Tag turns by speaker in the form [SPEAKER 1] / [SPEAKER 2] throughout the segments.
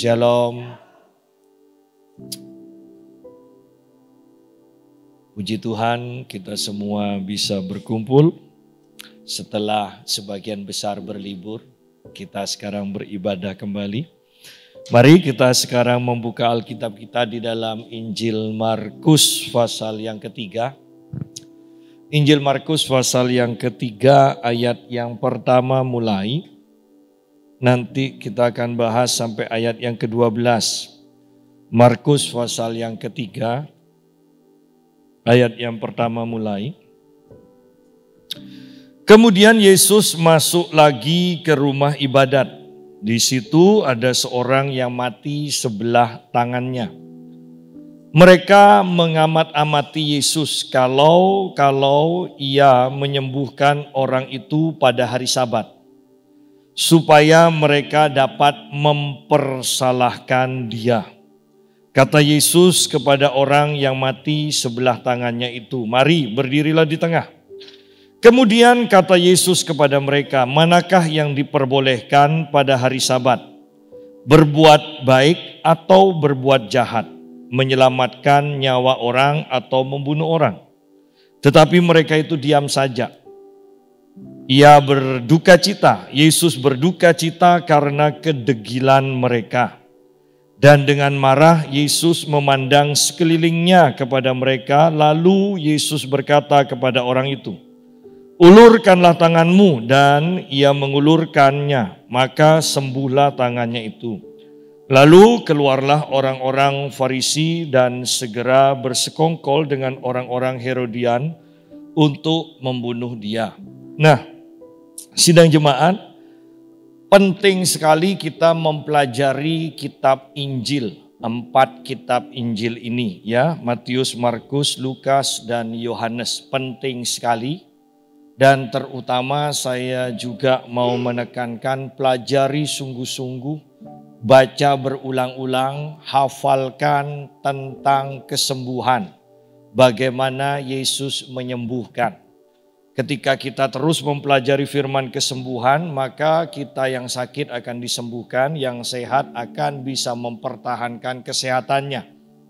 [SPEAKER 1] Shalom. Puji Tuhan, kita semua bisa berkumpul setelah sebagian besar berlibur. Kita sekarang beribadah kembali. Mari kita sekarang membuka Alkitab kita di dalam Injil Markus pasal yang ketiga. Injil Markus pasal yang ketiga ayat yang pertama mulai. Nanti kita akan bahas sampai ayat yang ke-12. Markus pasal yang ketiga, ayat yang pertama mulai. Kemudian Yesus masuk lagi ke rumah ibadat. Di situ ada seorang yang mati sebelah tangannya. Mereka mengamat-amati Yesus kalau ia menyembuhkan orang itu pada hari Sabat, supaya mereka dapat mempersalahkan dia. Kata Yesus kepada orang yang mati sebelah tangannya itu, "Mari berdirilah di tengah." Kemudian kata Yesus kepada mereka, "Manakah yang diperbolehkan pada hari Sabat? Berbuat baik atau berbuat jahat? Menyelamatkan nyawa orang atau membunuh orang?" Tetapi mereka itu diam saja. Ia berduka cita, Yesus berduka cita karena kedegilan mereka. Dan dengan marah Yesus memandang sekelilingnya kepada mereka, lalu Yesus berkata kepada orang itu, "Ulurkanlah tanganmu," dan ia mengulurkannya, maka sembuhlah tangannya itu. Lalu keluarlah orang-orang Farisi dan segera bersekongkol dengan orang-orang Herodian untuk membunuh dia. Nah, sidang jemaat, penting sekali kita mempelajari kitab Injil, 4 kitab Injil ini ya, Matius, Markus, Lukas, dan Yohanes. Penting sekali, dan terutama saya juga mau menekankan pelajari sungguh-sungguh, baca berulang-ulang, hafalkan tentang kesembuhan, bagaimana Yesus menyembuhkan. Ketika kita terus mempelajari firman kesembuhan, maka kita yang sakit akan disembuhkan, yang sehat akan bisa mempertahankan kesehatannya.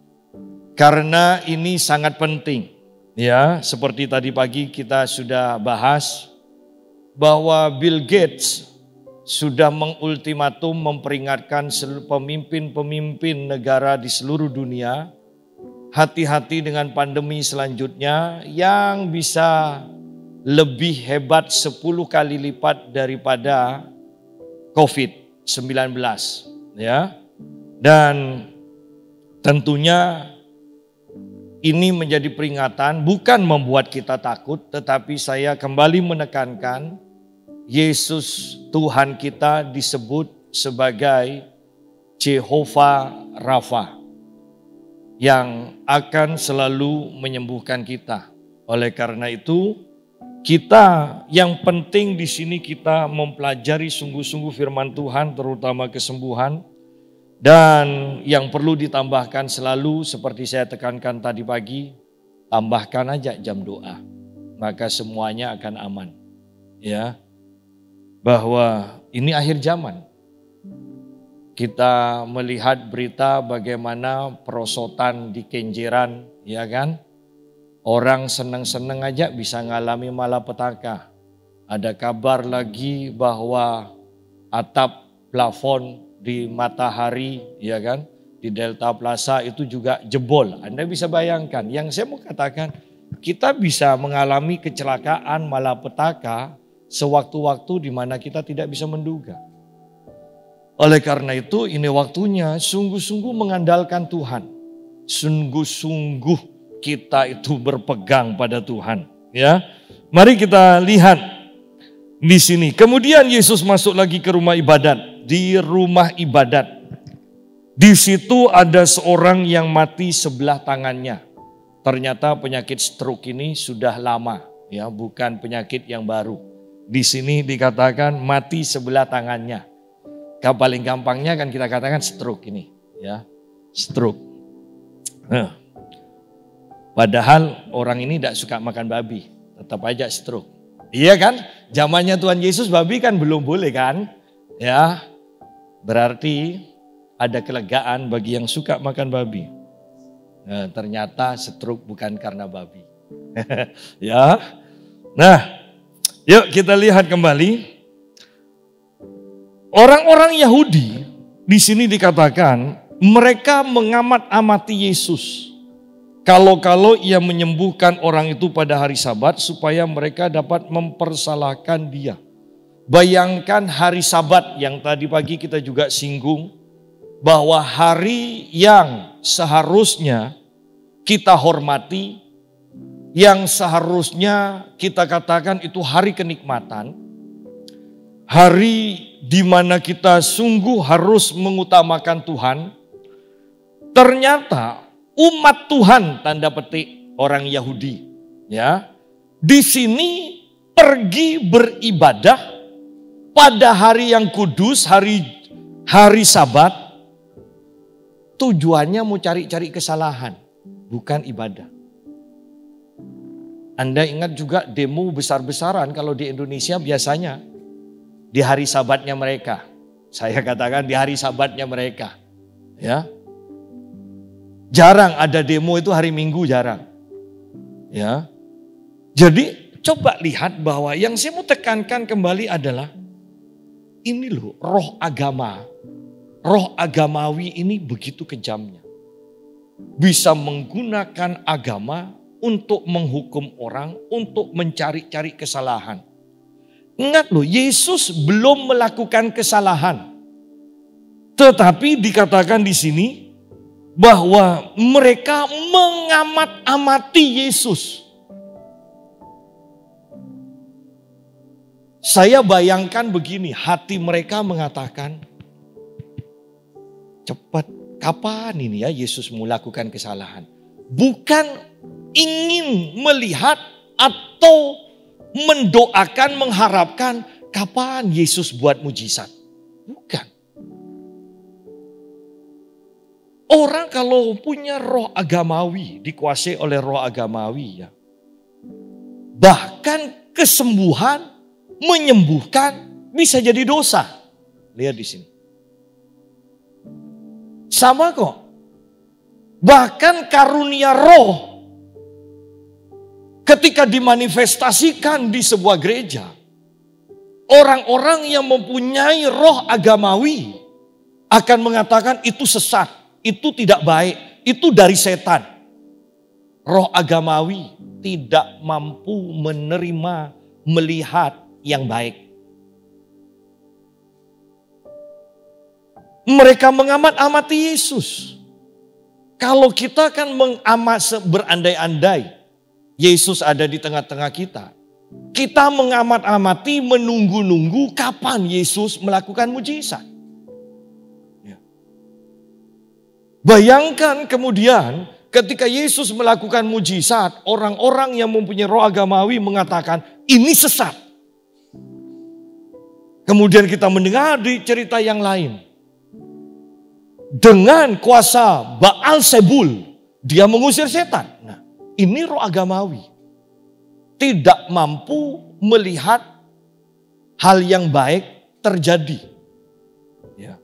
[SPEAKER 1] Karena ini sangat penting. Ya, seperti tadi pagi kita sudah bahas bahwa Bill Gates sudah mengultimatum memperingatkan pemimpin-pemimpin negara di seluruh dunia, hati-hati dengan pandemi selanjutnya yang bisa lebih hebat 10 kali lipat daripada COVID-19 ya. Dan tentunya ini menjadi peringatan, bukan membuat kita takut, tetapi saya kembali menekankan Yesus Tuhan kita disebut sebagai Jehovah Rafa yang akan selalu menyembuhkan kita. Oleh karena itu, kita yang penting di sini kita mempelajari sungguh-sungguh firman Tuhan, terutama kesembuhan. Dan yang perlu ditambahkan selalu seperti saya tekankan tadi pagi, tambahkan aja jam doa. Maka semuanya akan aman. Ya. Bahwa ini akhir zaman. Kita melihat berita bagaimana perosotan di Kenjeran, ya kan? Orang senang-senang aja bisa ngalami malapetaka. Ada kabar lagi bahwa atap plafon di Matahari, ya kan, di Delta Plaza itu juga jebol. Anda bisa bayangkan. Yang saya mau katakan, kita bisa mengalami kecelakaan malapetaka sewaktu-waktu di mana kita tidak bisa menduga. Oleh karena itu, ini waktunya sungguh-sungguh mengandalkan Tuhan. Sungguh-sungguh kita itu berpegang pada Tuhan, ya. Mari kita lihat di sini. Kemudian Yesus masuk lagi ke rumah ibadat. Di rumah ibadat, di situ ada seorang yang mati sebelah tangannya. Ternyata penyakit stroke ini sudah lama, ya, bukan penyakit yang baru. Di sini dikatakan mati sebelah tangannya. Paling gampangnya kan kita katakan stroke ini, ya, stroke. Nah. Padahal orang ini tidak suka makan babi, tetap aja stroke. Iya kan? Zamannya Tuhan Yesus babi kan belum boleh kan? Ya, berarti ada kelegaan bagi yang suka makan babi. Nah, ternyata stroke bukan karena babi. Ya. Nah, yuk kita lihat kembali. Orang-orang Yahudi di sini dikatakan mereka mengamat-amati Yesus. Kalau-kalau ia menyembuhkan orang itu pada hari Sabat supaya mereka dapat mempersalahkan dia. Bayangkan hari Sabat yang tadi pagi kita juga singgung, bahwa hari yang seharusnya kita hormati, yang seharusnya kita katakan itu hari kenikmatan, hari di mana kita sungguh harus mengutamakan Tuhan, ternyata umat Tuhan tanda petik orang Yahudi, ya, di sini pergi beribadah pada hari yang kudus, hari Sabat, tujuannya mau cari-cari kesalahan, bukan ibadah. Anda ingat juga demo besar-besaran kalau di Indonesia biasanya di hari Sabatnya mereka. Saya katakan di hari Sabatnya mereka. Ya. Jarang ada demo itu hari Minggu, jarang. Ya. Jadi coba lihat bahwa yang saya mau tekankan kembali adalah ini loh, roh agama, roh agamawi ini begitu kejamnya. Bisa menggunakan agama untuk menghukum orang, untuk mencari-cari kesalahan. Ingat loh, Yesus belum melakukan kesalahan. Tetapi dikatakan di sini bahwa mereka mengamat-amati Yesus. Saya bayangkan begini, hati mereka mengatakan, cepat, kapan ini ya Yesus melakukan kesalahan? Bukan ingin melihat atau mendoakan, mengharapkan kapan Yesus buat mujizat. Bukan. Orang kalau punya roh agamawi, dikuasai oleh roh agamawi ya. Bahkan kesembuhan, menyembuhkan bisa jadi dosa. Lihat di sini. Sama kok. Bahkan karunia roh ketika dimanifestasikan di sebuah gereja, orang-orang yang mempunyai roh agamawi akan mengatakan itu sesat, itu tidak baik, itu dari setan. Roh agamawi tidak mampu menerima, melihat yang baik. Mereka mengamat-amati Yesus. Kalau kita kan berandai-andai Yesus ada di tengah-tengah kita. Kita mengamat-amati, menunggu-nunggu kapan Yesus melakukan mujizat. Ya. Bayangkan kemudian ketika Yesus melakukan mujizat, orang-orang yang mempunyai roh agamawi mengatakan ini sesat. Kemudian kita mendengar di cerita yang lain. Dengan kuasa Baal Zebul, dia mengusir setan. Nah, ini roh agamawi. Tidak mampu melihat hal yang baik terjadi. Ya.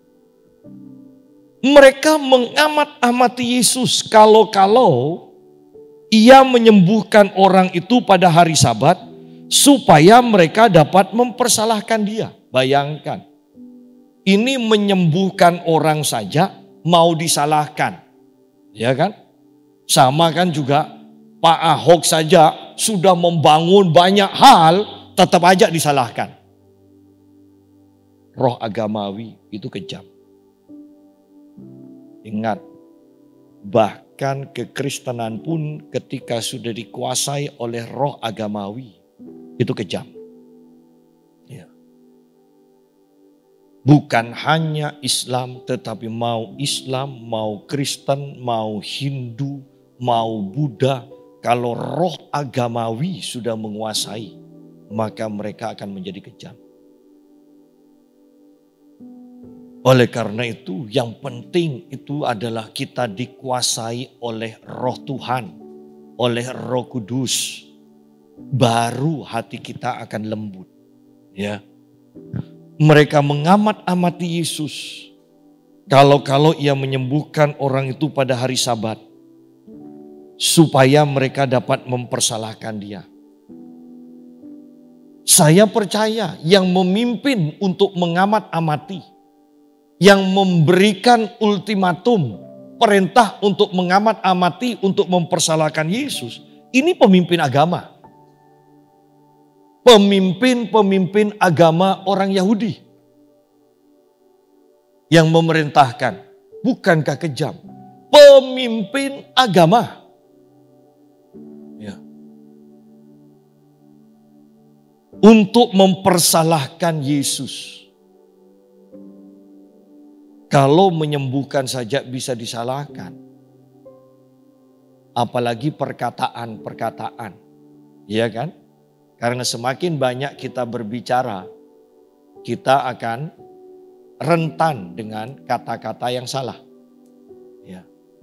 [SPEAKER 1] Mereka mengamat-amati Yesus kalau ia menyembuhkan orang itu pada hari Sabat supaya mereka dapat mempersalahkan dia. Bayangkan, ini menyembuhkan orang saja mau disalahkan, ya kan? Sama kan juga Pak Ahok saja sudah membangun banyak hal, tetap aja disalahkan. Roh agamawi itu kejam. Ingat, bahkan kekristenan pun ketika sudah dikuasai oleh roh agamawi, itu kejam. Bukan hanya Islam, tetapi mau Islam, mau Kristen, mau Hindu, mau Buddha. Kalau roh agamawi sudah menguasai, maka mereka akan menjadi kejam. Oleh karena itu, yang penting itu adalah kita dikuasai oleh roh Tuhan, oleh Roh Kudus. Baru hati kita akan lembut. Ya. Mereka mengamat-amati Yesus. Kalau ia menyembuhkan orang itu pada hari Sabat, supaya mereka dapat mempersalahkan dia. Saya percaya yang memimpin untuk mengamat-amati, yang memberikan ultimatum, perintah untuk mengamat-amati, untuk mempersalahkan Yesus, ini pemimpin agama. Pemimpin-pemimpin agama orang Yahudi. Yang memerintahkan, bukankah kejam? Pemimpin agama. Ya. Untuk mempersalahkan Yesus. Kalau menyembuhkan saja bisa disalahkan. Apalagi perkataan-perkataan. Iya kan? Karena semakin banyak kita berbicara, kita akan rentan dengan kata-kata yang salah. Ya.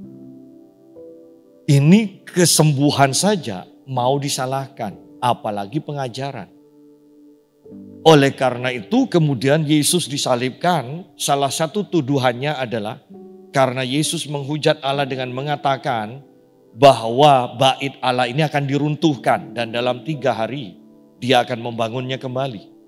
[SPEAKER 1] Ini kesembuhan saja mau disalahkan, apalagi pengajaran. Oleh karena itu kemudian Yesus disalibkan, salah satu tuduhannya adalah karena Yesus menghujat Allah dengan mengatakan bahwa bait Allah ini akan diruntuhkan dan dalam 3 hari dia akan membangunnya kembali.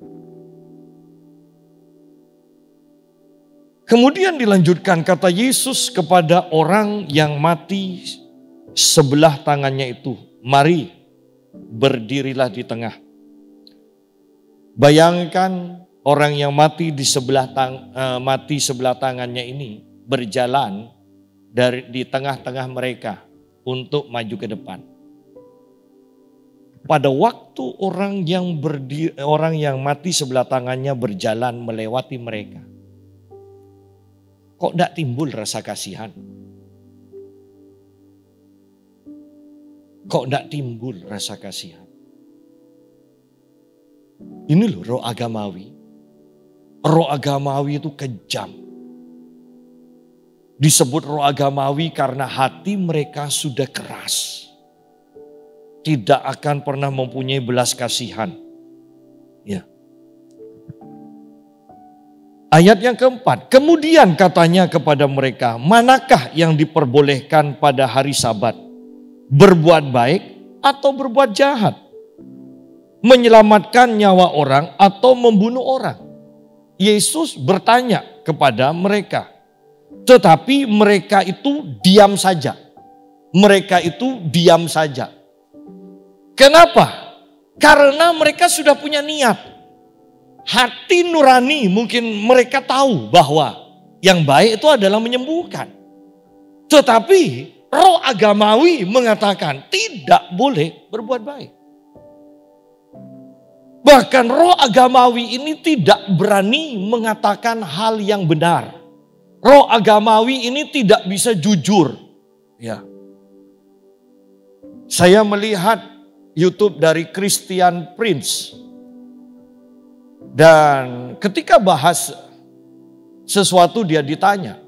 [SPEAKER 1] Kemudian dilanjutkan kata Yesus kepada orang yang mati sebelah tangannya itu, mari berdirilah di tengah. Bayangkan orang yang mati sebelah tangannya ini berjalan di tengah-tengah mereka untuk maju ke depan. Pada waktu orang yang mati sebelah tangannya berjalan melewati mereka, kok tidak timbul rasa kasihan? Kok tidak timbul rasa kasihan? Ini loh roh agamawi. Roh agamawi itu kejam. Disebut roh agamawi karena hati mereka sudah keras. Tidak akan pernah mempunyai belas kasihan. Ya. Ayat yang keempat, kemudian katanya kepada mereka, manakah yang diperbolehkan pada hari Sabat? Berbuat baik atau berbuat jahat? Menyelamatkan nyawa orang atau membunuh orang? Yesus bertanya kepada mereka. Tetapi mereka itu diam saja. Mereka itu diam saja. Kenapa? Karena mereka sudah punya niat. Hati nurani mungkin mereka tahu bahwa yang baik itu adalah menyembuhkan. Tetapi roh agamawi mengatakan tidak boleh berbuat baik. Bahkan roh agamawi ini tidak berani mengatakan hal yang benar. Roh agamawi ini tidak bisa jujur. Ya. Saya melihat YouTube dari Christian Prince. Dan ketika bahas sesuatu dia ditanya.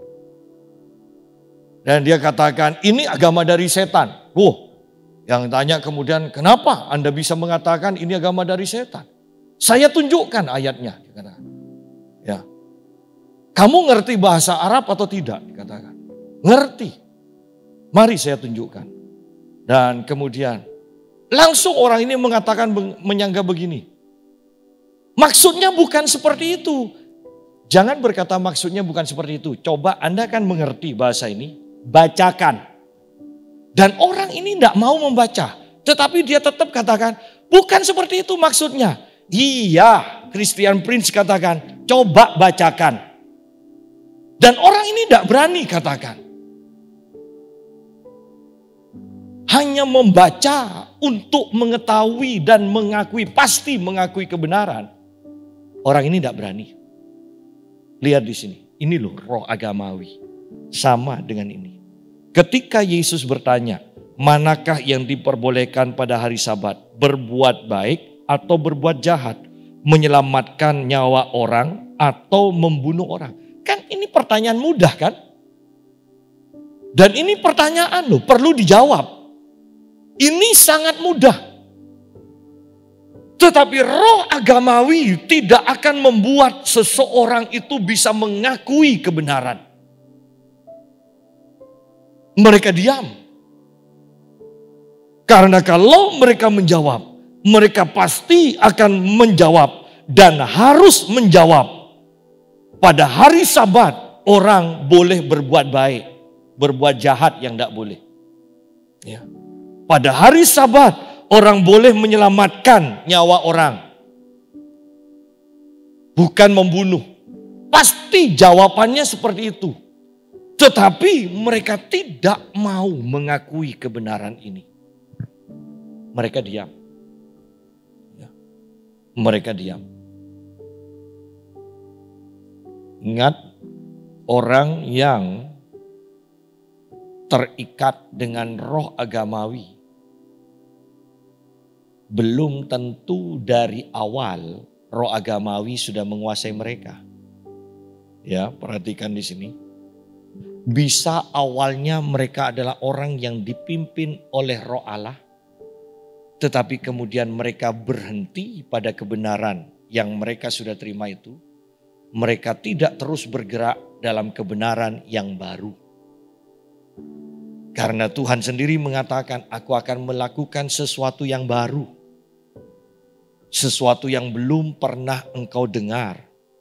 [SPEAKER 1] Dan dia katakan ini agama dari setan. Yang tanya kemudian kenapa Anda bisa mengatakan ini agama dari setan? Saya tunjukkan ayatnya. Ya. Kamu ngerti bahasa Arab atau tidak? Dikatakan. Ngerti. Mari saya tunjukkan. Dan kemudian langsung orang ini mengatakan menyangka begini. Maksudnya bukan seperti itu. Jangan berkata maksudnya bukan seperti itu. Coba Anda kan mengerti bahasa ini. Bacakan. Dan orang ini tidak mau membaca. Tetapi dia tetap katakan bukan seperti itu maksudnya. Iya, Christian Prince katakan coba bacakan. Dan orang ini tidak berani katakan. Hanya membaca untuk mengetahui dan mengakui, pasti mengakui kebenaran. Orang ini tidak berani. Lihat di sini, ini loh roh agamawi. Sama dengan ini. Ketika Yesus bertanya, manakah yang diperbolehkan pada hari Sabat? Berbuat baik atau berbuat jahat? Menyelamatkan nyawa orang atau membunuh orang? Kan ini pertanyaan mudah kan? Dan ini pertanyaan loh, perlu dijawab. Ini sangat mudah. Tetapi roh agamawi tidak akan membuat seseorang itu bisa mengakui kebenaran. Mereka diam. Karena kalau mereka menjawab, mereka pasti akan menjawab dan harus menjawab. Pada hari Sabat orang boleh berbuat baik, berbuat jahat yang tidak boleh. Ya. Pada hari Sabat orang boleh menyelamatkan nyawa orang, bukan membunuh. Pasti jawabannya seperti itu. Tetapi mereka tidak mau mengakui kebenaran ini. Mereka diam. Ya. Mereka diam. Ingat, orang yang terikat dengan roh agamawi belum tentu dari awal roh agamawi sudah menguasai mereka. Ya, perhatikan di sini. Bisa awalnya mereka adalah orang yang dipimpin oleh roh Allah, tetapi kemudian mereka berhenti pada kebenaran yang mereka sudah terima itu. Mereka tidak terus bergerak dalam kebenaran yang baru. Karena Tuhan sendiri mengatakan, aku akan melakukan sesuatu yang baru. Sesuatu yang belum pernah engkau dengar.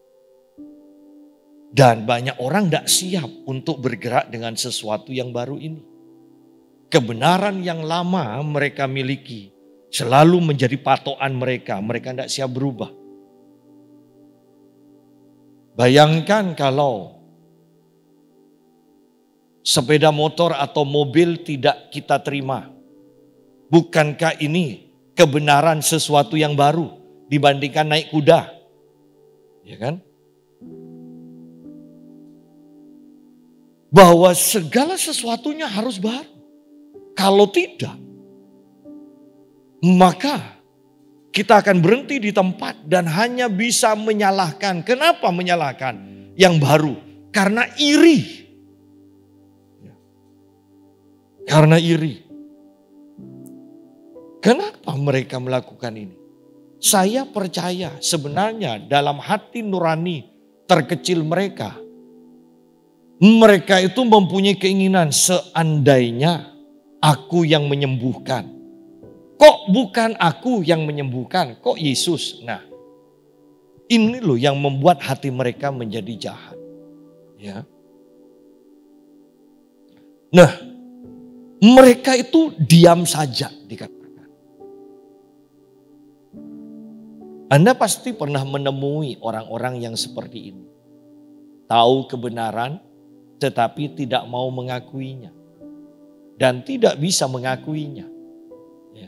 [SPEAKER 1] Dan banyak orang tidak siap untuk bergerak dengan sesuatu yang baru ini. Kebenaran yang lama mereka miliki selalu menjadi patokan mereka. Mereka tidak siap berubah. Bayangkan kalau sepeda motor atau mobil tidak kita terima. Bukankah ini kebenaran sesuatu yang baru dibandingkan naik kuda? Ya kan? Bahwa segala sesuatunya harus baru. Kalau tidak, maka kita akan berhenti di tempat dan hanya bisa menyalahkan. Kenapa menyalahkan yang baru? Karena iri. Karena iri. Kenapa mereka melakukan ini? Saya percaya sebenarnya dalam hati nurani terkecil mereka, mereka itu mempunyai keinginan, seandainya aku yang menyembuhkan. Kok bukan aku yang menyembuhkan, kok Yesus? Nah, ini loh yang membuat hati mereka menjadi jahat. Ya. Nah, mereka itu diam saja dikatakan. Anda pasti pernah menemui orang-orang yang seperti ini. Tahu kebenaran, tetapi tidak mau mengakuinya. Dan tidak bisa mengakuinya. Ya.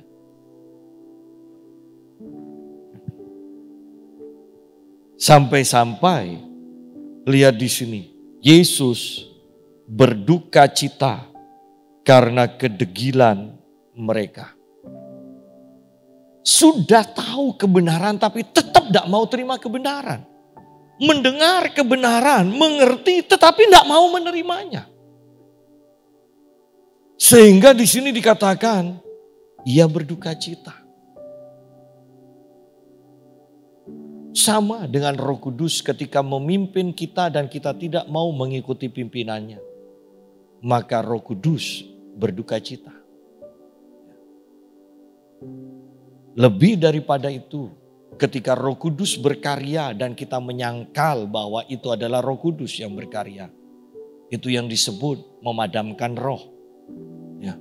[SPEAKER 1] Sampai-sampai, lihat di sini. Yesus berduka cita karena kedegilan mereka. Sudah tahu kebenaran tapi tetap tidak mau terima kebenaran. Mendengar kebenaran, mengerti tetapi tidak mau menerimanya. Sehingga di sini dikatakan, ia berduka cita. Sama dengan Roh Kudus ketika memimpin kita dan kita tidak mau mengikuti pimpinannya. Maka Roh Kudus berduka cita. Lebih daripada itu, ketika Roh Kudus berkarya dan kita menyangkal bahwa itu adalah Roh Kudus yang berkarya. Itu yang disebut memadamkan roh. Ya.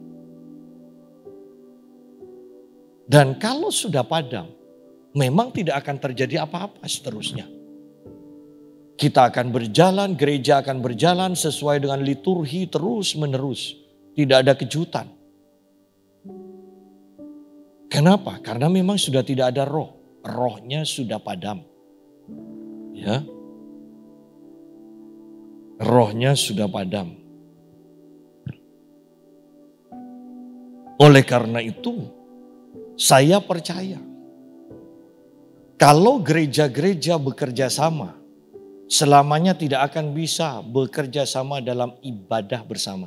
[SPEAKER 1] Dan kalau sudah padam, memang tidak akan terjadi apa-apa seterusnya. Kita akan berjalan, gereja akan berjalan sesuai dengan liturgi terus menerus. Tidak ada kejutan. Kenapa? Karena memang sudah tidak ada roh. Rohnya sudah padam. Ya. Rohnya sudah padam. Oleh karena itu, saya percaya kalau gereja-gereja bekerja sama, selamanya tidak akan bisa bekerja sama dalam ibadah bersama.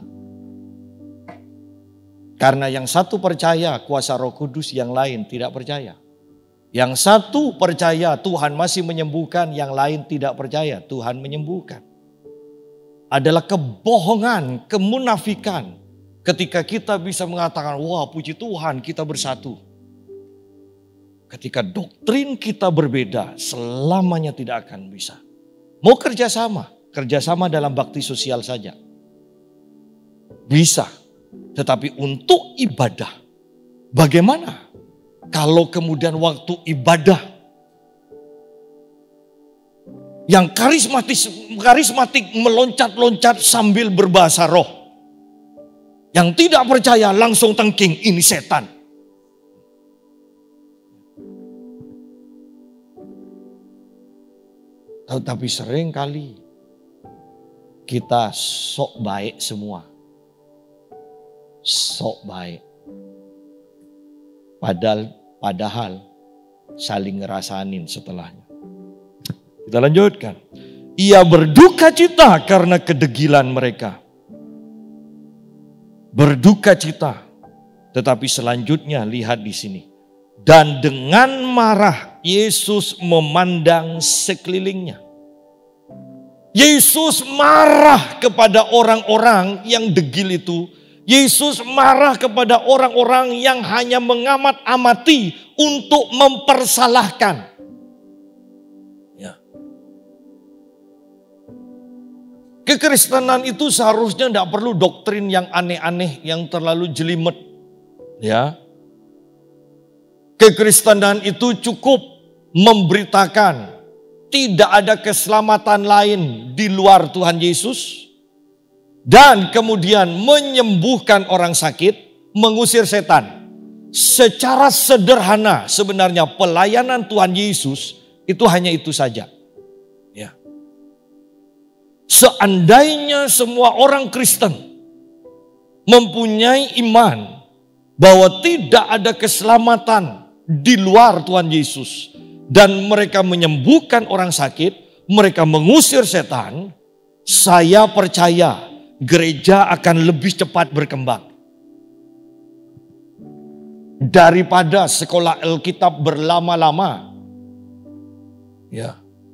[SPEAKER 1] Karena yang satu percaya kuasa Roh Kudus, yang lain tidak percaya. Yang satu percaya Tuhan masih menyembuhkan, yang lain tidak percaya Tuhan menyembuhkan. Adalah kebohongan, kemunafikan Ketika kita bisa mengatakan, wah puji Tuhan kita bersatu. Ketika doktrin kita berbeda, selamanya tidak akan bisa. Mau kerjasama dalam bakti sosial saja. Bisa, tetapi untuk ibadah, bagaimana? Kalau kemudian waktu ibadah, yang karismatik meloncat-loncat sambil berbahasa roh. Yang tidak percaya langsung tengking, ini setan. Tapi sering kali kita sok baik semua. Sok baik. Padahal saling ngerasanin setelahnya. Kita lanjutkan. Ia berduka cita karena kedegilan mereka. Berduka cita. Tetapi selanjutnya lihat di sini. Dan dengan marah Yesus memandang sekelilingnya. Yesus marah kepada orang-orang yang degil itu. Yesus marah kepada orang-orang yang hanya mengamat-amati untuk mempersalahkan. Ya. Kekristenan itu seharusnya tidak perlu doktrin yang aneh-aneh, yang terlalu jelimet. Ya. Kekristenan itu cukup memberitakan tidak ada keselamatan lain di luar Tuhan Yesus. Dan kemudian menyembuhkan orang sakit, mengusir setan. Secara sederhana sebenarnya pelayanan Tuhan Yesus itu hanya itu saja. Ya. Seandainya semua orang Kristen mempunyai iman bahwa tidak ada keselamatan di luar Tuhan Yesus. Dan mereka menyembuhkan orang sakit, mereka mengusir setan, saya percaya gereja akan lebih cepat berkembang. Daripada sekolah Alkitab berlama-lama. Ya.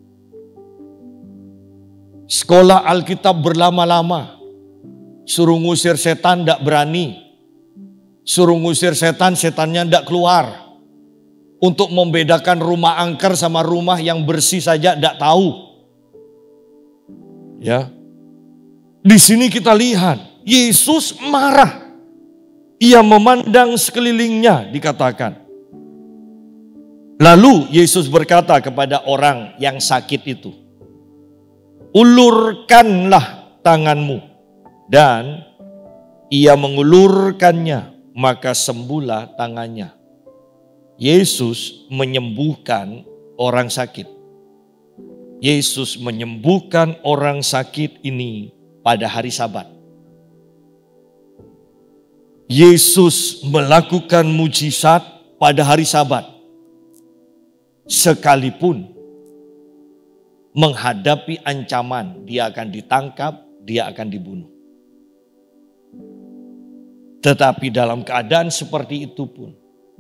[SPEAKER 1] Sekolah Alkitab berlama-lama. Suruh ngusir setan tidak berani. Suruh ngusir setan, setannya tidak keluar. Untuk membedakan rumah angker sama rumah yang bersih saja tidak tahu. Ya. Di sini kita lihat Yesus marah. Ia memandang sekelilingnya dikatakan. Lalu Yesus berkata kepada orang yang sakit itu. Ulurkanlah tanganmu. Dan ia mengulurkannya, maka sembuhlah tangannya. Yesus menyembuhkan orang sakit. Yesus menyembuhkan orang sakit ini pada hari Sabat. Yesus melakukan mujizat pada hari Sabat. Sekalipun menghadapi ancaman, dia akan ditangkap, dia akan dibunuh. Tetapi dalam keadaan seperti itu pun,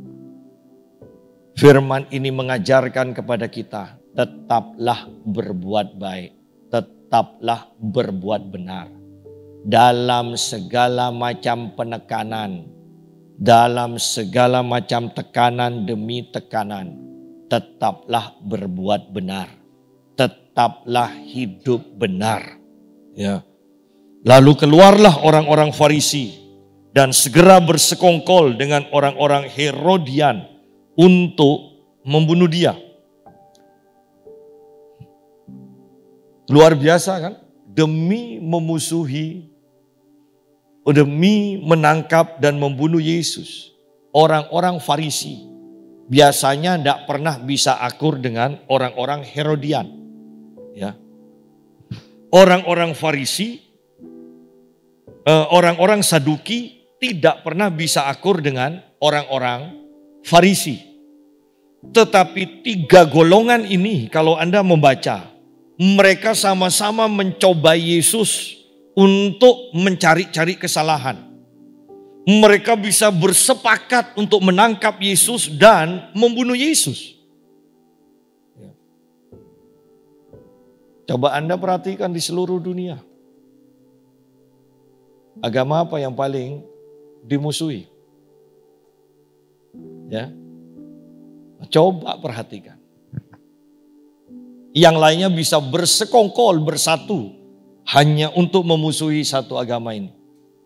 [SPEAKER 1] firman ini mengajarkan kepada kita, tetaplah berbuat baik, tetaplah berbuat benar. Dalam segala macam penekanan, dalam segala macam tekanan demi tekanan, tetaplah berbuat benar, tetaplah hidup benar. Ya. Lalu keluarlah orang-orang Farisi dan segera bersekongkol dengan orang-orang Herodian untuk membunuh dia. Luar biasa kan? Demi memusuhi, demi menangkap dan membunuh Yesus. Orang-orang Farisi biasanya tidak pernah bisa akur dengan orang-orang Herodian. Ya. Orang-orang Farisi, orang-orang Saduki tidak pernah bisa akur dengan orang-orang Farisi. Tetapi tiga golongan ini kalau Anda membaca, mereka sama-sama mencoba Yesus untuk mencari-cari kesalahan. Mereka bisa bersepakat untuk menangkap Yesus dan membunuh Yesus. Coba Anda perhatikan di seluruh dunia. Agama apa yang paling dimusuhi. Ya. Coba perhatikan. Yang lainnya bisa bersekongkol, bersatu hanya untuk memusuhi satu agama ini.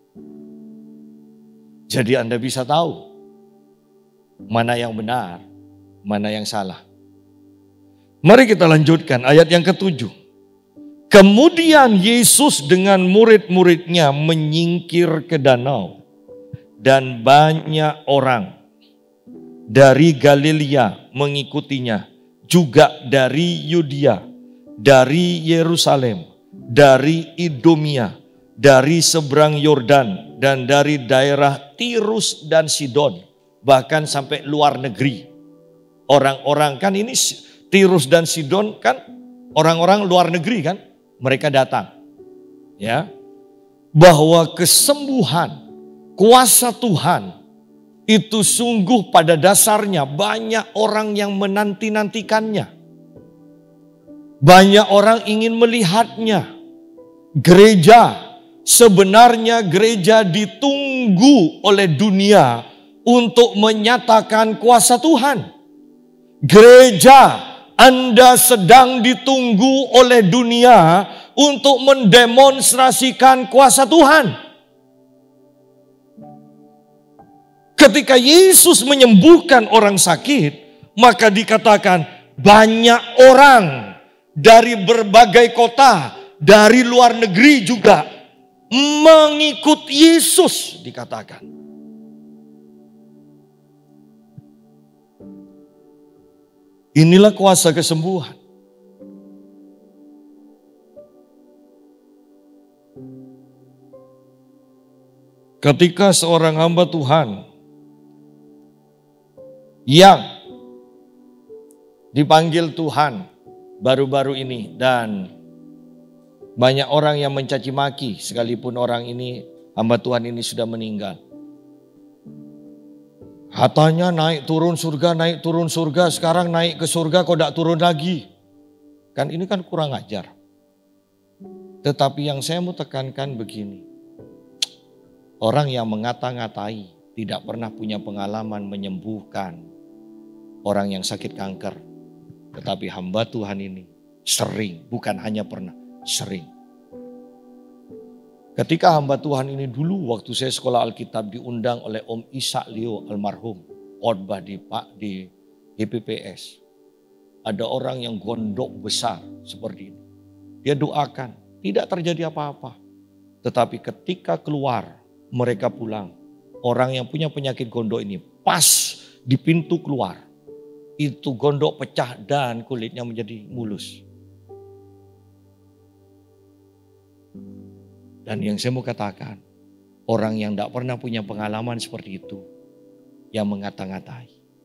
[SPEAKER 1] Jadi Anda bisa tahu mana yang benar, mana yang salah. Mari kita lanjutkan ayat yang ke-7. Kemudian Yesus dengan murid-muridnya menyingkir ke danau. Dan banyak orang dari Galilea mengikutinya. Juga dari Yudea, dari Yerusalem, dari Idomia, dari seberang Yordan, dan dari daerah Tirus dan Sidon. Bahkan sampai luar negeri. Orang-orang kan ini Tirus dan Sidon kan orang-orang luar negeri kan. Mereka datang. Ya. Bahwa kesembuhan, kuasa Tuhan itu sungguh pada dasarnya banyak orang yang menanti-nantikannya. Banyak orang ingin melihatnya. Gereja, sebenarnya gereja ditunggu oleh dunia untuk menyatakan kuasa Tuhan. Gereja, Anda sedang ditunggu oleh dunia untuk mendemonstrasikan kuasa Tuhan. Ketika Yesus menyembuhkan orang sakit, maka dikatakan banyak orang dari berbagai kota, dari luar negeri juga mengikut Yesus dikatakan. Inilah kuasa kesembuhan. Ketika seorang hamba Tuhan yang dipanggil Tuhan baru-baru ini dan banyak orang yang mencaci maki sekalipun orang ini, hamba Tuhan ini sudah meninggal. Katanya naik turun surga, sekarang naik ke surga kok tidak turun lagi. Kan ini kan kurang ajar. Tetapi yang saya mau tekankan begini. Orang yang mengata-ngatai tidak pernah punya pengalaman menyembuhkan orang yang sakit kanker. Tetapi hamba Tuhan ini sering, bukan hanya pernah, sering. Ketika hamba Tuhan ini dulu waktu saya sekolah Alkitab diundang oleh Om Ishak Leo almarhum. Khotbah di GPPS. Ada orang yang gondok besar seperti ini. Dia doakan, tidak terjadi apa-apa. Tetapi ketika keluar, mereka pulang. Orang yang punya penyakit gondok ini pas di pintu keluar. Itu gondok pecah dan kulitnya menjadi mulus. Dan yang saya mau katakan, orang yang tidak pernah punya pengalaman seperti itu, yang mengata-ngatai.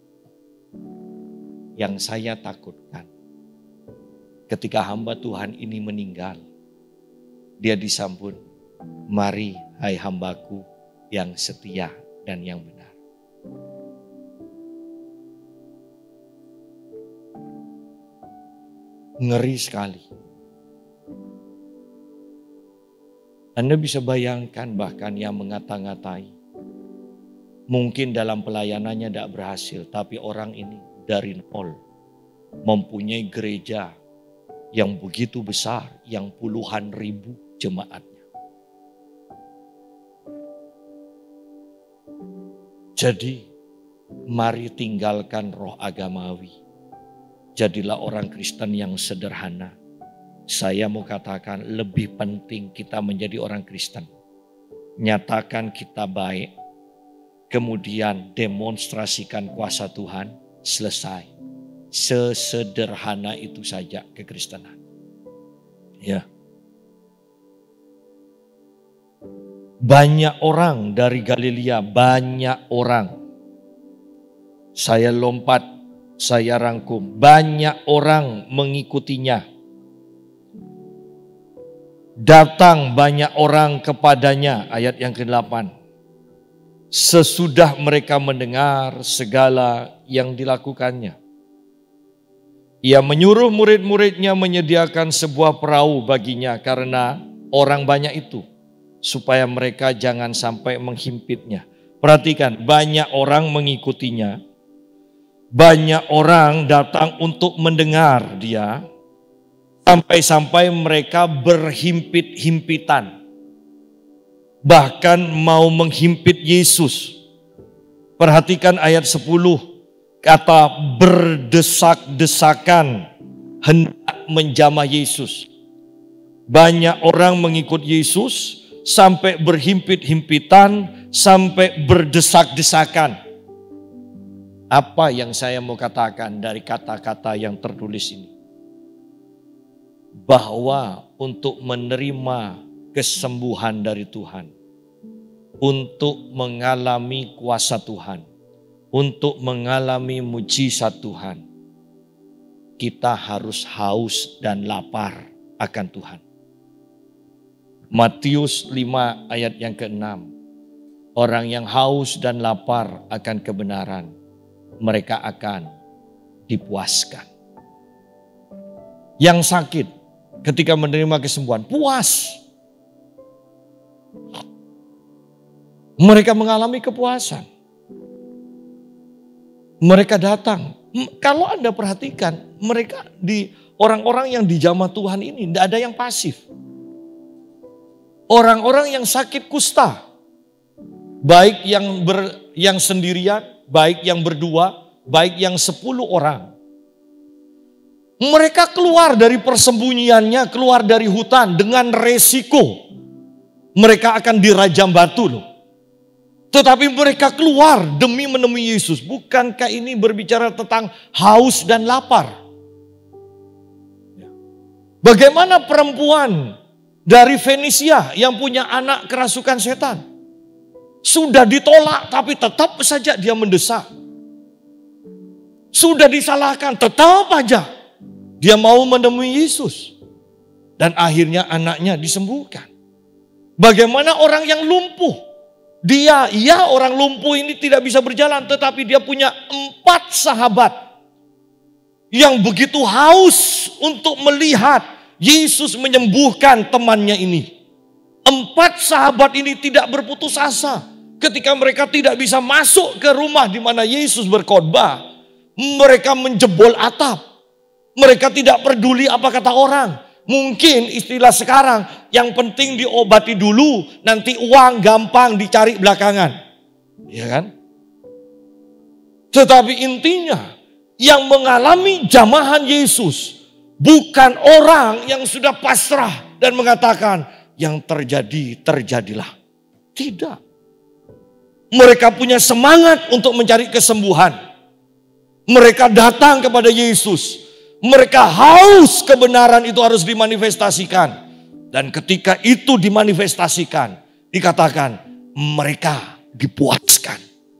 [SPEAKER 1] Yang saya takutkan, ketika hamba Tuhan ini meninggal, dia disambut, mari hai hambaku yang setia dan yang benar. Ngeri sekali. Anda bisa bayangkan bahkan yang mengata-ngatai. Mungkin dalam pelayanannya tidak berhasil, tapi orang ini dari nol mempunyai gereja yang begitu besar, yang puluhan ribu jemaatnya. Jadi, mari tinggalkan roh agamawi. Jadilah orang Kristen yang sederhana. Saya mau katakan lebih penting kita menjadi orang Kristen. Nyatakan kita baik. Kemudian demonstrasikan kuasa Tuhan. Selesai. Sesederhana itu saja kekristenan. Ya. Banyak orang dari Galilea. Banyak orang. Saya lompat. Saya rangkum, banyak orang mengikutinya. Datang banyak orang kepadanya, ayat yang ke-8. Sesudah mereka mendengar segala yang dilakukannya. Ia menyuruh murid-muridnya menyediakan sebuah perahu baginya karena orang banyak itu. Supaya mereka jangan sampai menghimpitnya. Perhatikan, banyak orang mengikutinya. Banyak orang datang untuk mendengar dia. Sampai-sampai mereka berhimpit-himpitan. Bahkan mau menghimpit Yesus. Perhatikan ayat 10. Kata berdesak-desakan hendak menjamah Yesus. Banyak orang mengikut Yesus sampai berhimpit-himpitan, sampai berdesak-desakan. Apa yang saya mau katakan dari kata-kata yang tertulis ini? Bahwa untuk menerima kesembuhan dari Tuhan, untuk mengalami kuasa Tuhan, untuk mengalami mujizat Tuhan, kita harus haus dan lapar akan Tuhan. Matius 5 ayat yang ke-6. Orang yang haus dan lapar akan kebenaran, mereka akan dipuaskan. Yang sakit ketika menerima kesembuhan, puas. Mereka mengalami kepuasan. Mereka datang. Kalau Anda perhatikan, mereka orang-orang yang dijamah Tuhan ini tidak ada yang pasif. Orang-orang yang sakit kusta, baik yang sendirian, baik yang berdua, baik yang 10 orang. Mereka keluar dari persembunyiannya, keluar dari hutan dengan resiko. Mereka akan dirajam batu loh. Tetapi mereka keluar demi menemui Yesus. Bukankah ini berbicara tentang haus dan lapar? Bagaimana perempuan dari Fenisia yang punya anak kerasukan setan? Sudah ditolak tapi tetap saja dia mendesak. Sudah disalahkan tetap aja dia mau menemui Yesus. Dan akhirnya anaknya disembuhkan. Bagaimana orang yang lumpuh? Orang lumpuh ini tidak bisa berjalan, tetapi dia punya 4 sahabat yang begitu haus untuk melihat Yesus menyembuhkan temannya ini. 4 sahabat ini tidak berputus asa ketika mereka tidak bisa masuk ke rumah di mana Yesus berkhotbah. Mereka menjebol atap. Mereka tidak peduli apa kata orang. Mungkin istilah sekarang, yang penting diobati dulu, nanti uang gampang dicari belakangan. Ya kan? Tetapi intinya, yang mengalami jamahan Yesus bukan orang yang sudah pasrah dan mengatakan, yang terjadi, terjadilah. Tidak. Mereka punya semangat untuk mencari kesembuhan. Mereka datang kepada Yesus. Mereka haus kebenaran itu harus dimanifestasikan. Dan ketika itu dimanifestasikan, dikatakan mereka dipuaskan.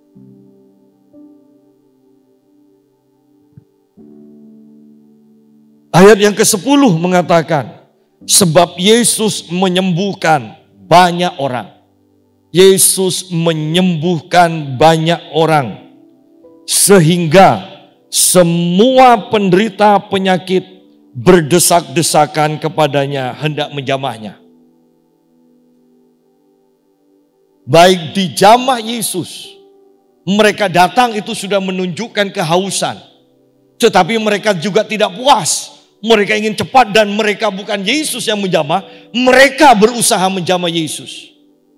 [SPEAKER 1] Ayat yang ke-10 mengatakan, sebab Yesus menyembuhkan banyak orang. Yesus menyembuhkan banyak orang. Sehingga semua penderita penyakit berdesak-desakan kepadanya hendak menjamahnya. Baik dijamah Yesus, mereka datang itu sudah menunjukkan kehausan. Tetapi mereka juga tidak puas. Mereka ingin cepat dan mereka bukan Yesus yang menjamah, mereka berusaha menjamah Yesus.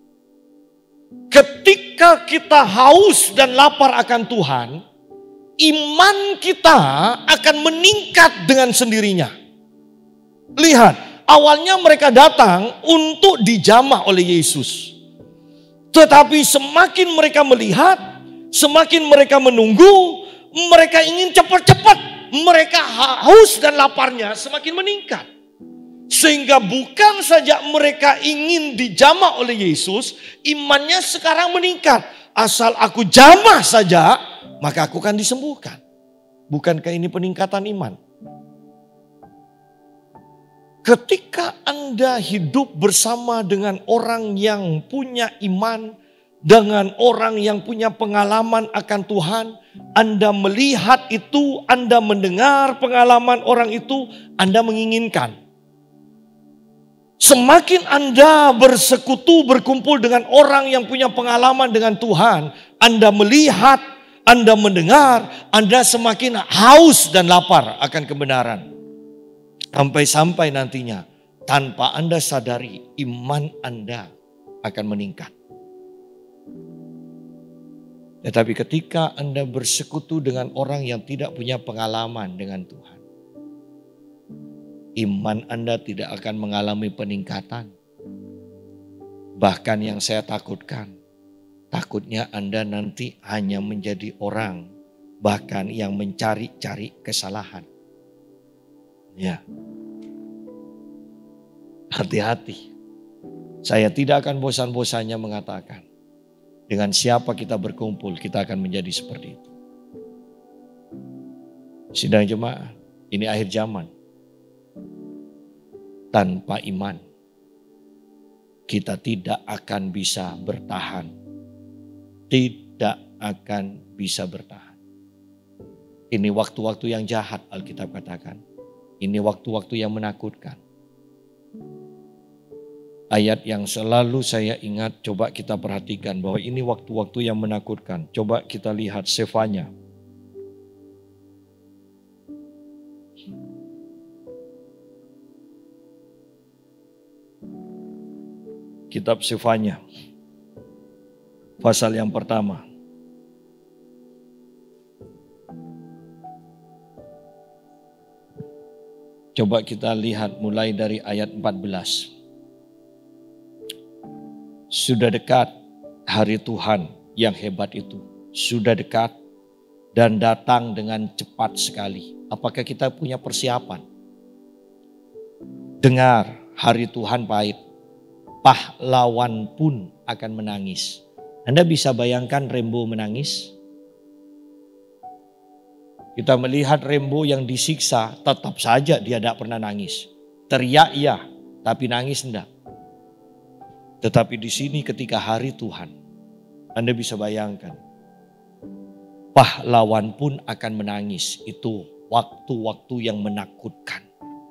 [SPEAKER 1] Ketika kita haus dan lapar akan Tuhan, iman kita akan meningkat dengan sendirinya. Lihat, awalnya mereka datang untuk dijamah oleh Yesus. Tetapi semakin mereka melihat, semakin mereka menunggu, mereka ingin cepat-cepat. Mereka haus dan laparnya semakin meningkat. Sehingga bukan saja mereka ingin dijamah oleh Yesus, imannya sekarang meningkat. Asal aku jamah saja, maka aku akan disembuhkan. Bukankah ini peningkatan iman? Ketika Anda hidup bersama dengan orang yang punya iman, dengan orang yang punya pengalaman akan Tuhan, Anda melihat itu, Anda mendengar pengalaman orang itu, Anda menginginkan. Semakin Anda bersekutu, berkumpul dengan orang yang punya pengalaman dengan Tuhan, Anda melihat, Anda mendengar, Anda semakin haus dan lapar akan kebenaran. Sampai-sampai nantinya, tanpa Anda sadari, iman Anda akan meningkat. Tetapi ketika Anda bersekutu dengan orang yang tidak punya pengalaman dengan Tuhan, iman Anda tidak akan mengalami peningkatan. Bahkan yang saya takutnya Anda nanti hanya menjadi orang bahkan yang mencari-cari kesalahan. Ya. Hati-hati. Saya tidak akan bosan-bosannya mengatakan, dengan siapa kita berkumpul, kita akan menjadi seperti itu. Sidang jemaat, ini akhir zaman. Tanpa iman, kita tidak akan bisa bertahan. Tidak akan bisa bertahan. Ini waktu-waktu yang jahat, Alkitab katakan. Ini waktu-waktu yang menakutkan. Ayat yang selalu saya ingat, coba kita perhatikan bahwa ini waktu-waktu yang menakutkan. Coba kita lihat Sefanya. Kitab Sefanya, pasal yang pertama. Coba kita lihat mulai dari ayat 14. Sudah dekat hari Tuhan yang hebat itu. Sudah dekat dan datang dengan cepat sekali. Apakah kita punya persiapan? Dengar, hari Tuhan pahit. Pahlawan pun akan menangis. Anda bisa bayangkan Rembo menangis? Kita melihat Rembo yang disiksa, tetap saja dia tidak pernah nangis. Teriak iya, tapi nangis enggak. Tetapi di sini ketika hari Tuhan, Anda bisa bayangkan. Pahlawan pun akan menangis. Itu waktu-waktu yang menakutkan.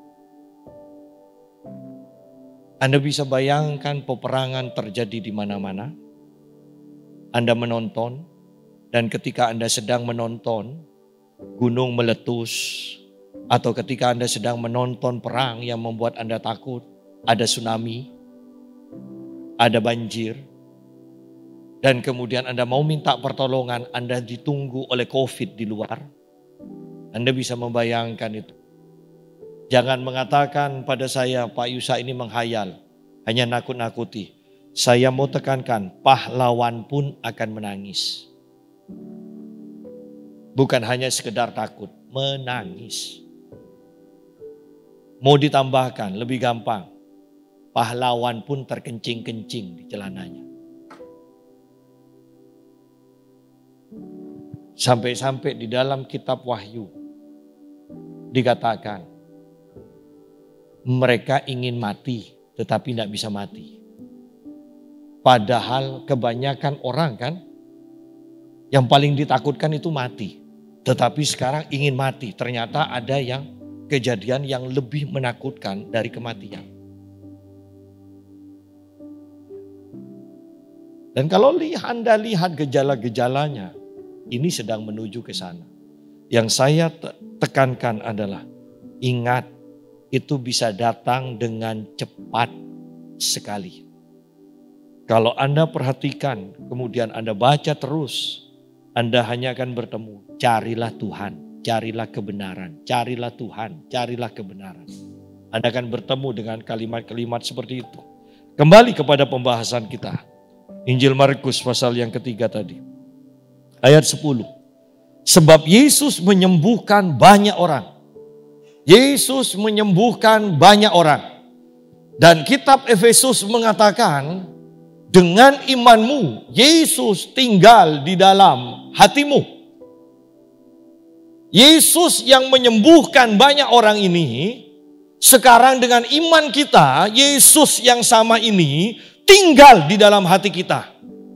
[SPEAKER 1] Anda bisa bayangkan peperangan terjadi di mana-mana. Anda menonton, dan ketika Anda sedang menonton, gunung meletus, atau ketika Anda sedang menonton perang yang membuat Anda takut, ada tsunami, ada banjir, dan kemudian Anda mau minta pertolongan, Anda ditunggu oleh COVID di luar. Anda bisa membayangkan itu. Jangan mengatakan pada saya, Pak Yusa ini menghayal, hanya nakut-nakuti. Saya mau tekankan, pahlawan pun akan menangis. Bukan hanya sekedar takut, menangis. Mau ditambahkan, lebih gampang. Pahlawan pun terkencing-kencing di celananya. Sampai-sampai di dalam kitab Wahyu dikatakan, mereka ingin mati, tetapi tidak bisa mati. Padahal kebanyakan orang kan, yang paling ditakutkan itu mati. Tetapi sekarang ingin mati. Ternyata ada yang kejadian yang lebih menakutkan dari kematian. Dan kalau Anda lihat gejala-gejalanya, ini sedang menuju ke sana. Yang saya tekankan adalah, ingat, itu bisa datang dengan cepat sekali. Kalau Anda perhatikan, kemudian Anda baca terus, Anda hanya akan bertemu. Carilah Tuhan, carilah kebenaran, carilah Tuhan, carilah kebenaran. Anda akan bertemu dengan kalimat-kalimat seperti itu. Kembali kepada pembahasan kita. Injil Markus pasal yang ketiga tadi. Ayat 10. Sebab Yesus menyembuhkan banyak orang. Yesus menyembuhkan banyak orang. Dan kitab Efesus mengatakan, dengan imanmu Yesus tinggal di dalam hatimu. Yesus yang menyembuhkan banyak orang ini, sekarang dengan iman kita, Yesus yang sama ini tinggal di dalam hati kita.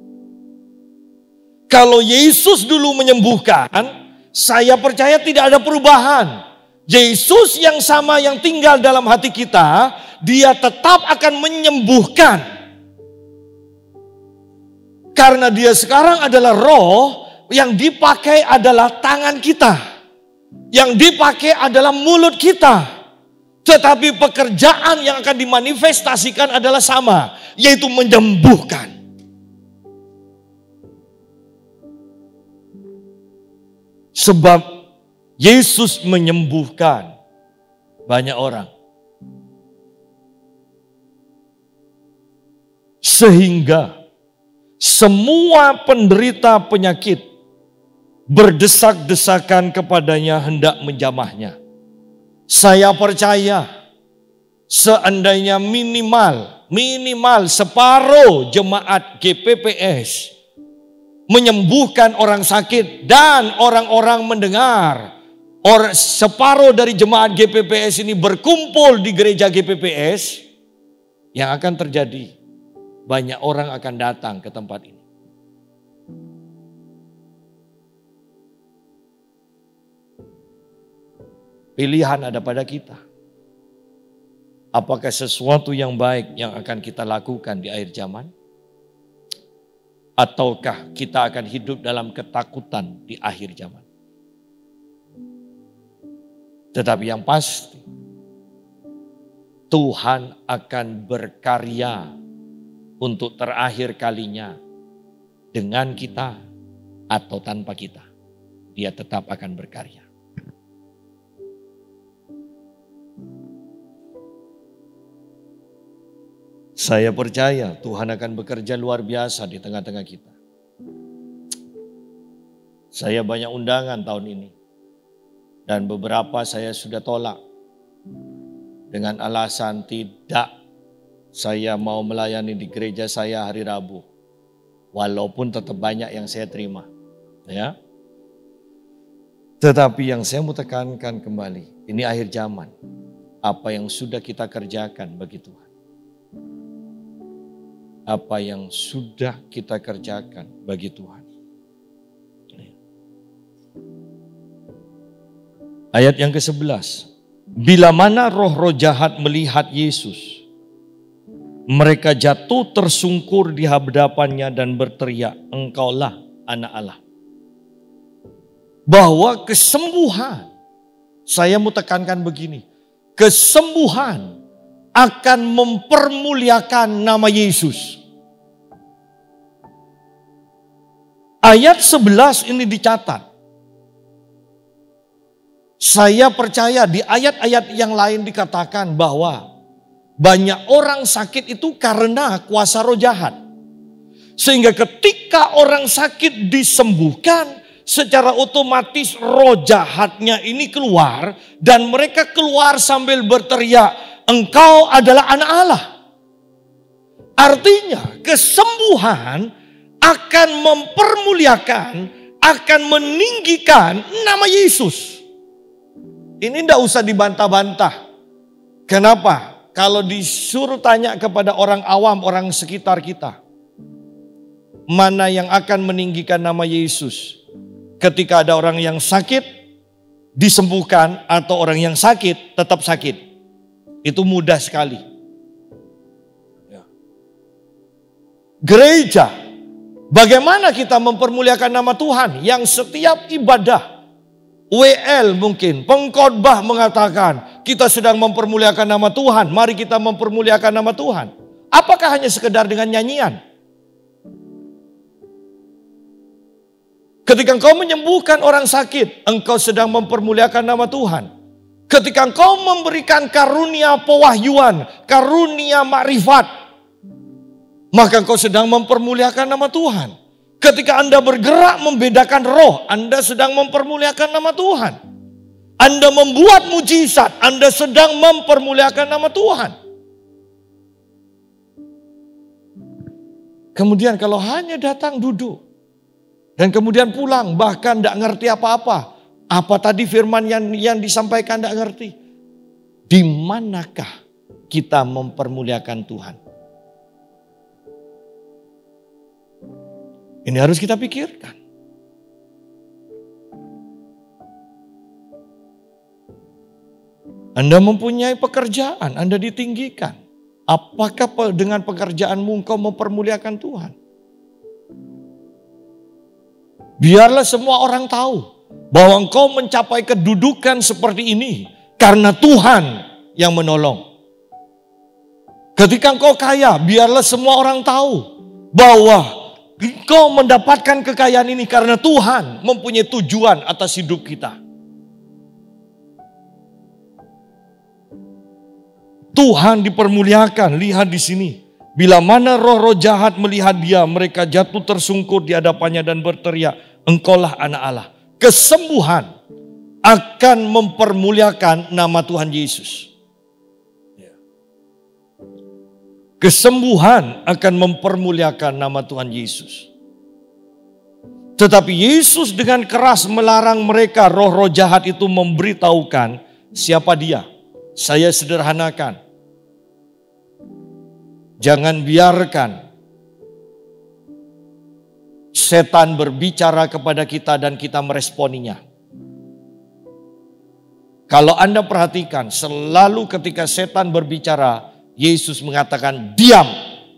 [SPEAKER 1] Kalau Yesus dulu menyembuhkan, saya percaya tidak ada perubahan. Yesus yang sama yang tinggal dalam hati kita, Dia tetap akan menyembuhkan. Karena dia sekarang adalah roh, yang dipakai adalah tangan kita. Yang dipakai adalah mulut kita. Tetapi pekerjaan yang akan dimanifestasikan adalah sama, yaitu menyembuhkan. Sebab Yesus menyembuhkan banyak orang. Sehingga semua penderita penyakit berdesak-desakan kepadanya hendak menjamahnya. Saya percaya seandainya minimal separuh jemaat GPPS menyembuhkan orang sakit dan orang-orang mendengar, separuh dari jemaat GPPS ini berkumpul di gereja GPPS, yang akan terjadi banyak orang akan datang ke tempat ini. Pilihan ada pada kita. Apakah sesuatu yang baik yang akan kita lakukan di akhir zaman? Ataukah kita akan hidup dalam ketakutan di akhir zaman? Tetapi yang pasti, Tuhan akan berkarya untuk terakhir kalinya dengan kita atau tanpa kita. Dia tetap akan berkarya. Saya percaya Tuhan akan bekerja luar biasa di tengah-tengah kita. Saya banyak undangan tahun ini. Dan beberapa saya sudah tolak. Dengan alasan tidak saya mau melayani di gereja saya hari Rabu. Walaupun tetap banyak yang saya terima. Ya. Tetapi yang saya mau tekankan kembali. Ini akhir zaman. Apa yang sudah kita kerjakan bagi Tuhan. Apa yang sudah kita kerjakan bagi Tuhan. Ayat yang ke-11. Bila mana roh-roh jahat melihat Yesus, mereka jatuh tersungkur di hadapannya dan berteriak, Engkaulah Anak Allah. Bahwa kesembuhan, saya mau tekankan begini, kesembuhan akan mempermuliakan nama Yesus. Ayat 11 ini dicatat. Saya percaya di ayat-ayat yang lain dikatakan bahwa banyak orang sakit itu karena kuasa roh jahat. Sehingga ketika orang sakit disembuhkan, secara otomatis roh jahatnya ini keluar. Dan mereka keluar sambil berteriak, Engkau adalah Anak Allah. Artinya kesembuhan akan mempermuliakan, akan meninggikan nama Yesus. Ini tidak usah dibantah-bantah. Kenapa? Kalau disuruh tanya kepada orang awam, orang sekitar kita. Mana yang akan meninggikan nama Yesus? Ketika ada orang yang sakit, disembuhkan, atau orang yang sakit, tetap sakit. Itu mudah sekali. Gereja, bagaimana kita mempermuliakan nama Tuhan? Yang setiap ibadah, WL mungkin, pengkhotbah mengatakan, kita sedang mempermuliakan nama Tuhan, mari kita mempermuliakan nama Tuhan. Apakah hanya sekedar dengan nyanyian? Ketika engkau menyembuhkan orang sakit, engkau sedang mempermuliakan nama Tuhan. Ketika engkau memberikan karunia pewahyuan, karunia makrifat, maka engkau sedang mempermuliakan nama Tuhan. Ketika Anda bergerak membedakan roh, Anda sedang mempermuliakan nama Tuhan. Anda membuat mujizat, Anda sedang mempermuliakan nama Tuhan. Kemudian kalau hanya datang duduk, dan kemudian pulang, bahkan tidak ngerti apa-apa. Apa tadi firman yang disampaikan tidak ngerti. Di manakah kita mempermuliakan Tuhan? Ini harus kita pikirkan. Anda mempunyai pekerjaan, Anda ditinggikan. Apakah dengan pekerjaanmu engkau mempermuliakan Tuhan? Biarlah semua orang tahu bahwa engkau mencapai kedudukan seperti ini karena Tuhan yang menolong. Ketika engkau kaya, biarlah semua orang tahu bahwa engkau mendapatkan kekayaan ini karena Tuhan mempunyai tujuan atas hidup kita. Tuhan dipermuliakan, lihat di sini. Bila mana roh-roh jahat melihat dia, mereka jatuh tersungkur di hadapannya dan berteriak, engkaulah anak Allah. Kesembuhan akan mempermuliakan nama Tuhan Yesus. Kesembuhan akan mempermuliakan nama Tuhan Yesus. Tetapi Yesus dengan keras melarang mereka, roh-roh jahat itu memberitahukan siapa dia. Saya sederhanakan. Jangan biarkan setan berbicara kepada kita dan kita meresponinya. Kalau Anda perhatikan, selalu ketika setan berbicara, Yesus mengatakan diam.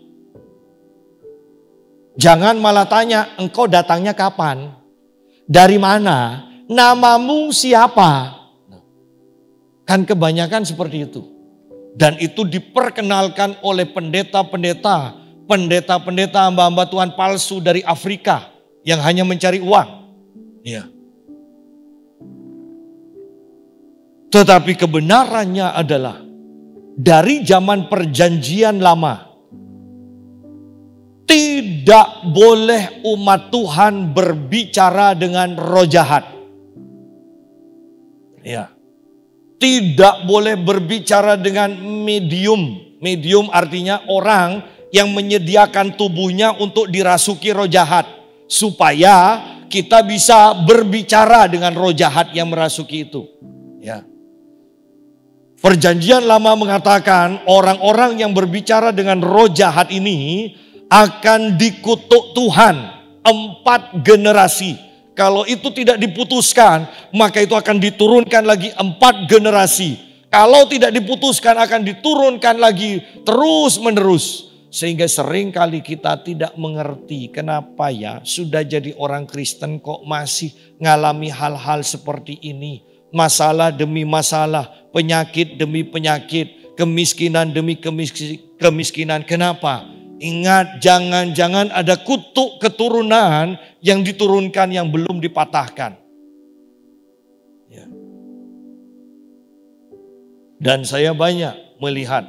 [SPEAKER 1] Jangan malah tanya, engkau datangnya kapan? Dari mana? Namamu siapa? Kan kebanyakan seperti itu. Dan itu diperkenalkan oleh pendeta-pendeta, hamba-hamba Tuhan palsu dari Afrika yang hanya mencari uang. Ya. Tetapi kebenarannya adalah dari zaman perjanjian lama, tidak boleh umat Tuhan berbicara dengan roh jahat. Ya. Tidak boleh berbicara dengan medium. Medium artinya orang yang menyediakan tubuhnya untuk dirasuki roh jahat. Supaya kita bisa berbicara dengan roh jahat yang merasuki itu. Ya. Perjanjian lama mengatakan orang-orang yang berbicara dengan roh jahat ini akan dikutuk Tuhan 4 generasi. Kalau itu tidak diputuskan, maka itu akan diturunkan lagi 4 generasi. Kalau tidak diputuskan akan diturunkan lagi terus menerus. Sehingga seringkali kita tidak mengerti kenapa ya sudah jadi orang Kristen kok masih ngalami hal-hal seperti ini. Masalah demi masalah, penyakit demi penyakit, kemiskinan demi kemiskinan. Kenapa? Ingat, jangan-jangan ada kutuk keturunan yang diturunkan yang belum dipatahkan. Ya. Dan saya banyak melihat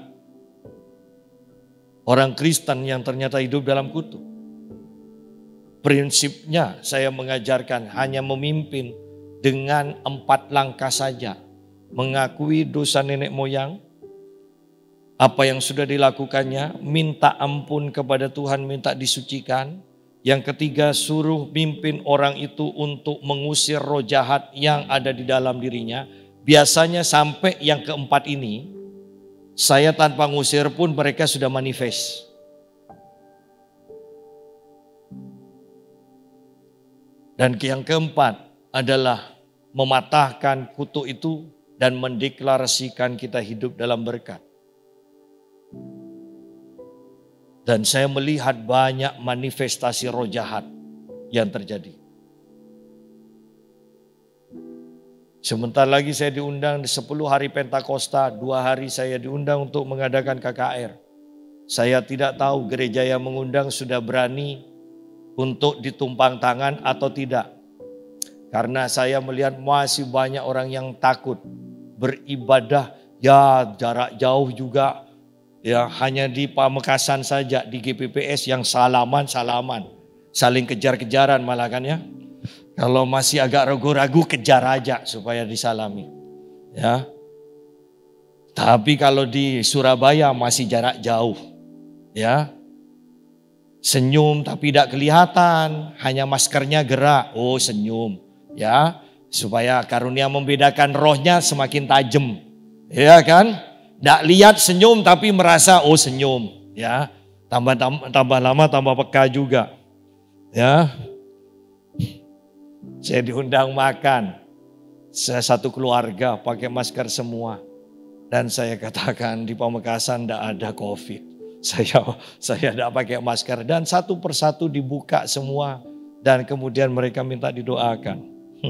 [SPEAKER 1] orang Kristen yang ternyata hidup dalam kutuk. Prinsipnya saya mengajarkan hanya memimpin dengan 4 langkah saja. Mengakui dosa nenek moyang, apa yang sudah dilakukannya, minta ampun kepada Tuhan, minta disucikan. Yang ketiga, suruh mimpin orang itu untuk mengusir roh jahat yang ada di dalam dirinya. Biasanya sampai yang keempat ini, saya tanpa ngusir pun mereka sudah manifest. Dan yang keempat adalah mematahkan kutuk itu dan mendeklarasikan kita hidup dalam berkat. Dan saya melihat banyak manifestasi roh jahat yang terjadi. Sebentar lagi saya diundang di 10 hari Pentakosta, 2 hari saya diundang untuk mengadakan KKR. Saya tidak tahu gereja yang mengundang sudah berani untuk ditumpang tangan atau tidak. Karena saya melihat masih banyak orang yang takut beribadah, ya jarak jauh juga. Ya hanya di Pamekasan saja, di GPPS yang salaman, saling kejar-kejaran malah kan ya. Kalau masih agak ragu-ragu kejar aja supaya disalami. Ya. Tapi kalau di Surabaya masih jarak jauh. Ya. Senyum tapi tidak kelihatan, hanya maskernya gerak. Oh, senyum. Ya, supaya karunia membedakan rohnya semakin tajam. Ya kan? Tidak lihat senyum tapi merasa oh senyum, ya. Tambah lama tambah peka juga. Ya. Saya diundang makan. Saya satu keluarga pakai masker semua. Dan saya katakan di Pamekasan tidak ada COVID. Saya tidak pakai masker dan satu persatu dibuka semua dan kemudian mereka minta didoakan.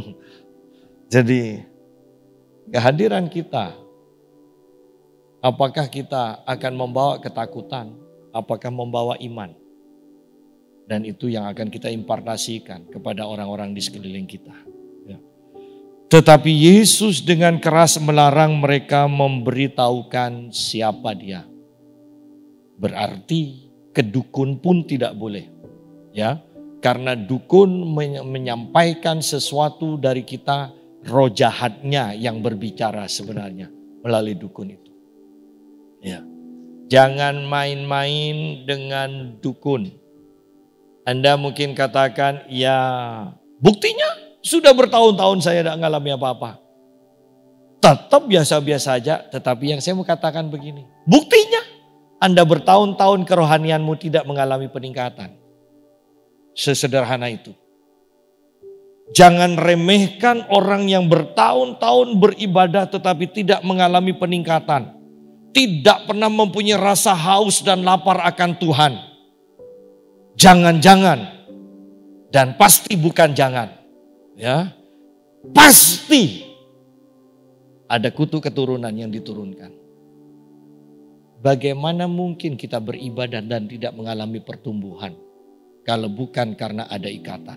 [SPEAKER 1] Jadi kehadiran kita, apakah kita akan membawa ketakutan, apakah membawa iman? Dan itu yang akan kita impartasikan kepada orang-orang di sekeliling kita. Ya. Tetapi Yesus dengan keras melarang mereka memberitahukan siapa Dia. Berarti ke dukun pun tidak boleh. Ya, karena dukun menyampaikan sesuatu dari kita, roh jahatnya yang berbicara sebenarnya melalui dukun itu. Ya. Jangan main-main dengan dukun. Anda mungkin katakan, ya buktinya sudah bertahun-tahun saya tidak mengalami apa-apa. Tetap biasa-biasa saja, tetapi yang saya mau katakan begini. Buktinya Anda bertahun-tahun kerohanianmu tidak mengalami peningkatan. Sesederhana itu. Jangan remehkan orang yang bertahun-tahun beribadah tetapi tidak mengalami peningkatan. Tidak pernah mempunyai rasa haus dan lapar akan Tuhan. Jangan-jangan dan pasti bukan jangan. Ya. Pasti ada kutu keturunan yang diturunkan. Bagaimana mungkin kita beribadah dan tidak mengalami pertumbuhan kalau bukan karena ada ikatan?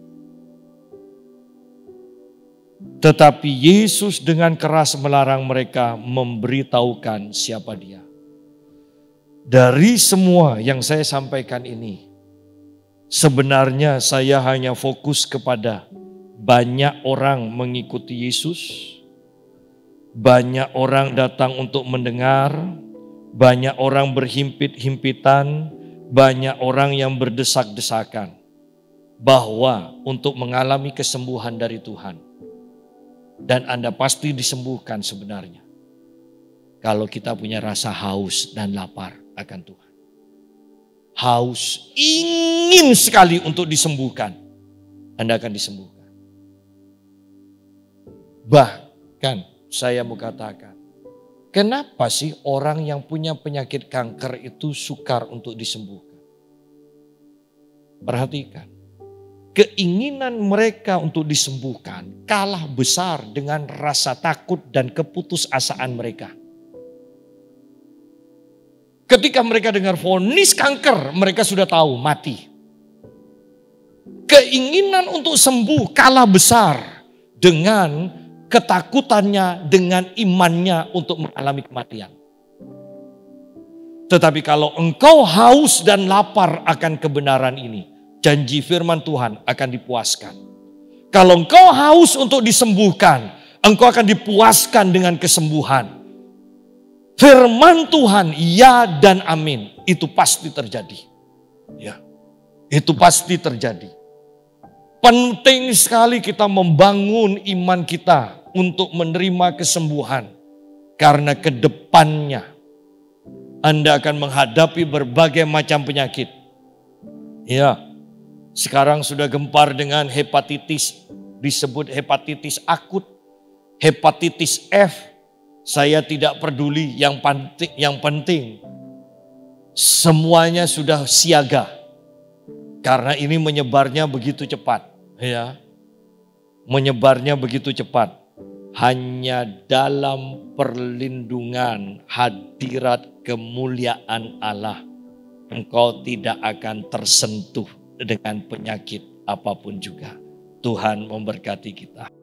[SPEAKER 1] Tetapi Yesus dengan keras melarang mereka memberitahukan siapa Dia. Dari semua yang saya sampaikan ini, sebenarnya saya hanya fokus kepada banyak orang mengikuti Yesus, banyak orang datang untuk mendengar, banyak orang berhimpit-himpitan, banyak orang yang berdesak-desakan bahwa untuk mengalami kesembuhan dari Tuhan. Dan Anda pasti disembuhkan sebenarnya kalau kita punya rasa haus dan lapar akan Tuhan. Haus, ingin sekali untuk disembuhkan, Anda akan disembuhkan. Bahkan saya mau katakan, kenapa sih orang yang punya penyakit kanker itu sukar untuk disembuhkan? Perhatikan, keinginan mereka untuk disembuhkan kalah besar dengan rasa takut dan keputusasaan mereka. Ketika mereka dengar vonis kanker, mereka sudah tahu mati. Keinginan untuk sembuh kalah besar dengan ketakutannya, dengan imannya untuk mengalami kematian. Tetapi kalau engkau haus dan lapar akan kebenaran ini, janji firman Tuhan akan dipuaskan. Kalau engkau haus untuk disembuhkan, engkau akan dipuaskan dengan kesembuhan. Firman Tuhan, ya dan amin. Itu pasti terjadi. Ya, itu pasti terjadi. Penting sekali kita membangun iman kita untuk menerima kesembuhan. Karena ke depannya Anda akan menghadapi berbagai macam penyakit. Ya, sekarang sudah gempar dengan hepatitis. Disebut hepatitis akut, hepatitis F. Saya tidak peduli, yang penting semuanya sudah siaga. Karena ini menyebarnya begitu cepat, ya. Menyebarnya begitu cepat. Hanya dalam perlindungan hadirat kemuliaan Allah, engkau tidak akan tersentuh dengan penyakit apapun juga. Tuhan memberkati kita.